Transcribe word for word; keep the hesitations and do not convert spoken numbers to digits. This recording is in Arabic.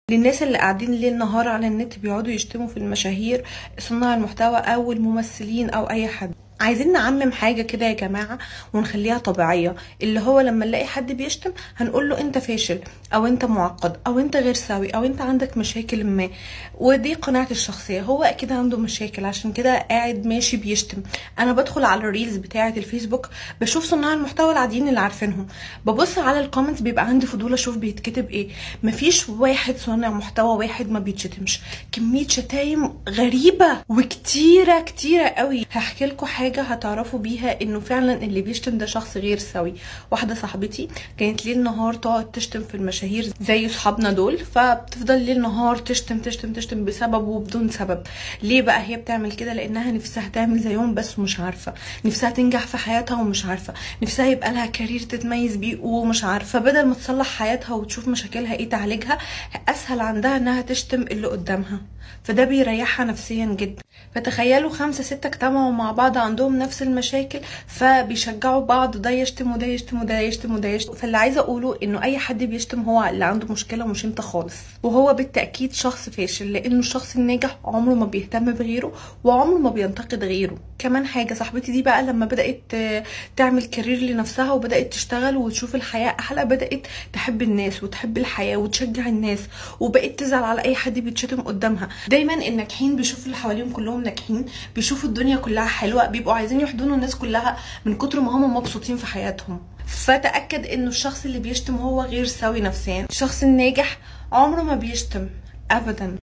للناس اللي قاعدين ليل نهار على النت بيقعدوا يشتموا في المشاهير، صناع المحتوى او الممثلين او اي حد. عايزين نعمم حاجه كده يا جماعه ونخليها طبيعيه، اللي هو لما نلاقي حد بيشتم هنقول له انت فاشل او انت معقد او انت غير سوي او انت عندك مشاكل ما. ودي قناعتي الشخصيه، هو اكيد عنده مشاكل عشان كده قاعد ماشي بيشتم. انا بدخل على الريلز بتاعه الفيسبوك بشوف صناع المحتوى العاديين اللي عارفينهم، ببص على الكومنتس بيبقى عندي فضول اشوف بيتكتب ايه. مفيش واحد صانع محتوى واحد ما بيتشتمش، كميه شتايم غريبه وكتيره كتيره قوي. هحكي لكم حاجه هتعرفوا بيها انه فعلا اللي بيشتم ده شخص غير سوي. واحده صاحبتي كانت ليل نهار تقعد تشتم في المشاهير زي صحابنا دول، فبتفضل ليل نهار تشتم تشتم تشتم بسبب وبدون سبب. ليه بقى هي بتعمل كده؟ لانها نفسها تعمل زيهم بس مش عارفه، نفسها تنجح في حياتها ومش عارفه، نفسها يبقى لها كارير تتميز بيه ومش عارفه. بدل ما تصلح حياتها وتشوف مشاكلها ايه تعالجها، اسهل عندها انها تشتم اللي قدامها، فده بيريحها نفسيا جدا. فتخيلوا خمسة ستة اجتمعوا مع بعض عندهم نفس المشاكل فبيشجعوا بعض، ده يشتم وده يشتم وده يشتم وده يشتم. فاللي عايزه اقوله انه اي حد بيشتم هو اللي عنده مشكله ومش انت خالص، وهو بالتاكيد شخص فاشل، لانه الشخص الناجح عمره ما بيهتم بغيره وعمره ما بينتقد غيره. كمان حاجه، صاحبتي دي بقى لما بدات تعمل كارير لنفسها وبدات تشتغل وتشوف الحياه احلى، بدات تحب الناس وتحب الحياه وتشجع الناس، وبقت تزعل على اي حد بيتشتم قدامها. دايما الناجحين بيشوفوا اللي حواليهم كلهم ناجحين، بيشوفوا الدنيا كلها حلوه، بيبقوا عايزين يحضنوا الناس كلها من كتر ما هم مبسوطين في حياتهم. فتاكد انه الشخص اللي بيشتم هو غير سوي نفسيا. الشخص الناجح عمره ما بيشتم ابدا.